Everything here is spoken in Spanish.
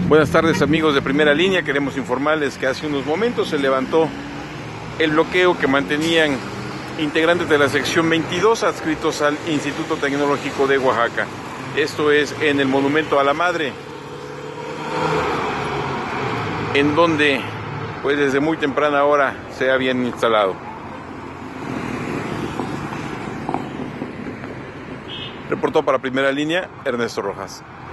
Buenas tardes, amigos de Primera Línea. Queremos informarles que hace unos momentos se levantó el bloqueo que mantenían integrantes de la sección 22 adscritos al Instituto Tecnológico de Oaxaca. Esto es en el Monumento a la Madre, en donde pues desde muy temprana hora se habían instalado. Reportó para Primera Línea Ernesto Rojas.